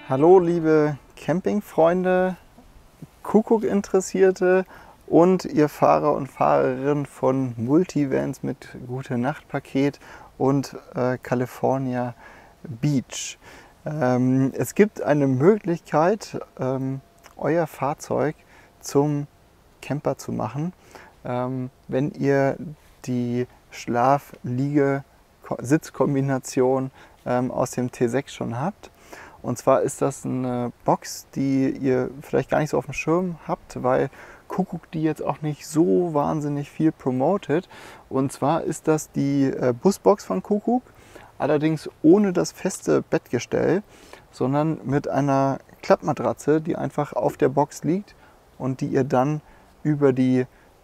Hallo liebe Campingfreunde, Kuckuck-Interessierte und ihr Fahrer und Fahrerinnen von Multivans mit Gute-Nacht-Paket und California Beach. Es gibt eine Möglichkeit, euer Fahrzeug zum Camper zu machen, wenn ihr die Schlaf-Liege-Sitzkombination aus dem T6 schon habt. Und zwar ist das eine Box, die ihr vielleicht gar nicht so auf dem Schirm habt, weil Kuckuck die jetzt auch nicht so wahnsinnig viel promotet. Und zwar ist das die Busbox von Kuckuck, allerdings ohne das feste Bettgestell, sondern mit einer Klappmatratze, die einfach auf der Box liegt und die ihr dann über die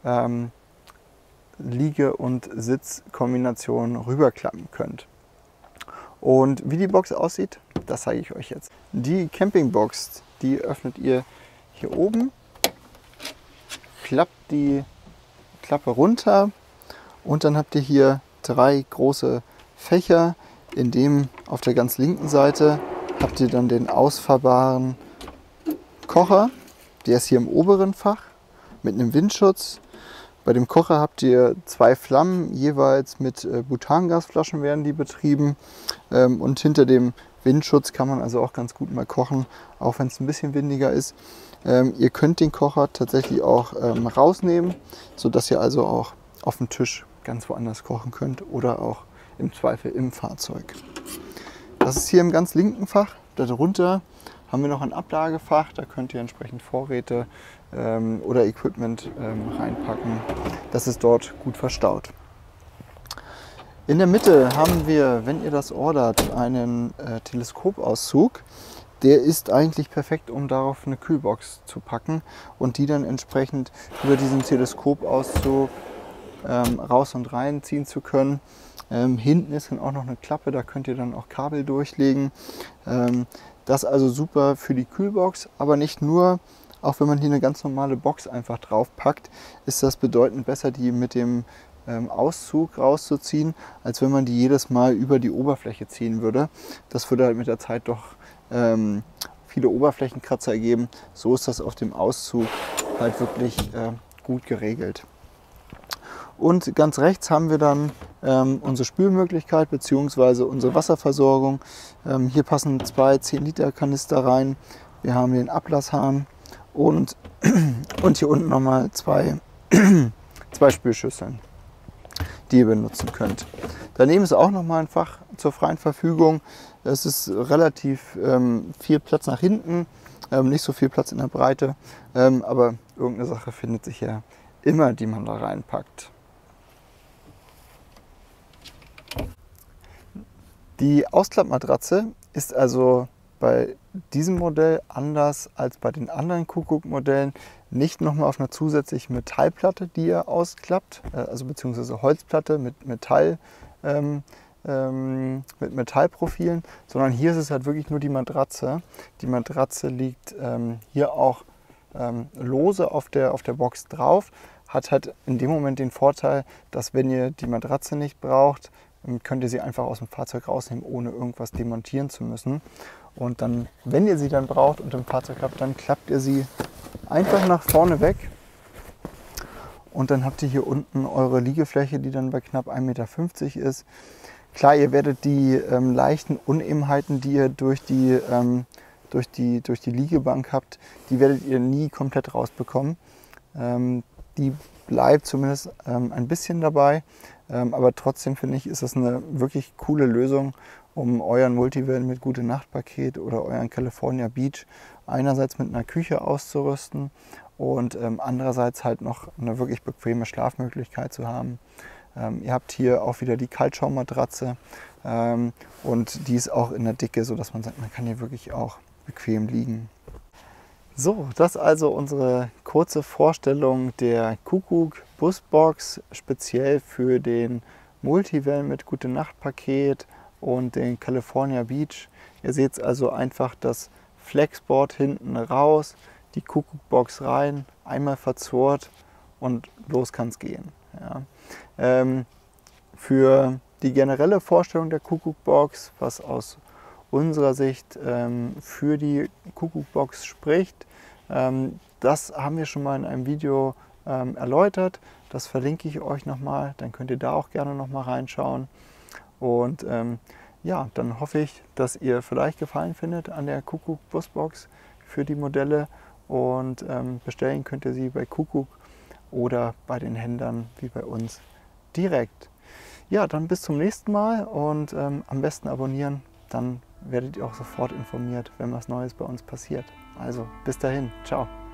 Liege- und Sitzkombination rüberklappen könnt. Und wie die Box aussieht, das zeige ich euch jetzt. Die Campingbox, die öffnet ihr hier oben, klappt die Klappe runter und dann habt ihr hier 3 große Fächer. In dem auf der ganz linken Seite habt ihr dann den ausfahrbaren Kocher, der ist hier im oberen Fach mit einem Windschutz. Bei dem Kocher habt ihr 2 Flammen, jeweils mit Butangasflaschen werden die betrieben. Und hinter dem Windschutz kann man also auch ganz gut mal kochen, auch wenn es ein bisschen windiger ist. Ihr könnt den Kocher tatsächlich auch rausnehmen, sodass ihr also auch auf dem Tisch ganz woanders kochen könnt oder auch im Zweifel im Fahrzeug. Das ist hier im ganz linken Fach. Darunter haben wir noch ein Ablagefach, da könnt ihr entsprechend Vorräte oder Equipment reinpacken. Das ist dort gut verstaut. In der Mitte haben wir, wenn ihr das ordert, einen Teleskopauszug. Der ist eigentlich perfekt, um darauf eine Kühlbox zu packen und die dann entsprechend über diesen Teleskopauszug raus und rein ziehen zu können. Hinten ist dann auch noch eine Klappe, da könnt ihr dann auch Kabel durchlegen. Das ist also super für die Kühlbox, aber nicht nur. Auch wenn man hier eine ganz normale Box einfach drauf packt, ist das bedeutend besser, die mit dem Auszug rauszuziehen, als wenn man die jedes Mal über die Oberfläche ziehen würde. Das würde halt mit der Zeit doch viele Oberflächenkratzer ergeben. So ist das auf dem Auszug halt wirklich gut geregelt. Und ganz rechts haben wir dann unsere Spülmöglichkeit bzw. unsere Wasserversorgung. Hier passen 2 10-Liter-Kanister rein. Wir haben den Ablasshahn und hier unten nochmal 2 Spülschüsseln, die ihr benutzen könnt. Daneben ist auch nochmal ein Fach zur freien Verfügung. Es ist relativ viel Platz nach hinten, nicht so viel Platz in der Breite, aber irgendeine Sache findet sich ja immer, die man da reinpackt. Die Ausklappmatratze ist also bei diesem Modell anders als bei den anderen Kuckuck-Modellen nicht nochmal auf einer zusätzlichen Metallplatte, die ihr ausklappt, also beziehungsweise Holzplatte mit Metallprofilen, sondern hier ist es halt wirklich nur die Matratze. Die Matratze liegt hier auch lose auf der Box drauf, hat halt in dem Moment den Vorteil, dass wenn ihr die Matratze nicht braucht, könnt ihr sie einfach aus dem Fahrzeug rausnehmen, ohne irgendwas demontieren zu müssen. Und dann, wenn ihr sie dann braucht und im Fahrzeug habt, dann klappt ihr sie einfach nach vorne weg. Und dann habt ihr hier unten eure Liegefläche, die dann bei knapp 1,50 Meter ist. Klar, ihr werdet die leichten Unebenheiten, die ihr durch die Liegebank habt, die werdet ihr nie komplett rausbekommen. Die bleibt zumindest ein bisschen dabei. Aber trotzdem finde ich, ist das eine wirklich coole Lösung, um euren Multivan mit Gute-Nacht-Paket oder euren California Beach einerseits mit einer Küche auszurüsten und andererseits halt noch eine wirklich bequeme Schlafmöglichkeit zu haben. Ihr habt hier auch wieder die Kaltschaummatratze und die ist auch in der Dicke, sodass man sagt, man kann hier wirklich auch bequem liegen. So, das ist also unsere kurze Vorstellung der Kuckuck Busbox, speziell für den Multivan mit Gute-Nacht-Paket und den California Beach. Ihr seht also einfach das Flexboard hinten raus, die Kuckuck-Box rein, einmal verzurrt und los kann es gehen. Ja. Für die generelle Vorstellung der Kuckuck-Box, was aus unserer Sicht für die Kuckuck-Box spricht. Das haben wir schon mal in einem Video erläutert. Das verlinke ich euch nochmal, dann könnt ihr da auch gerne nochmal reinschauen. Und ja, dann hoffe ich, dass ihr vielleicht Gefallen findet an der Kuckuck Busbox für die Modelle. Und bestellen könnt ihr sie bei Kuckuck oder bei den Händlern wie bei uns direkt. Ja, dann bis zum nächsten Mal und am besten abonnieren, dann werdet ihr auch sofort informiert, wenn was Neues bei uns passiert. Also bis dahin, ciao.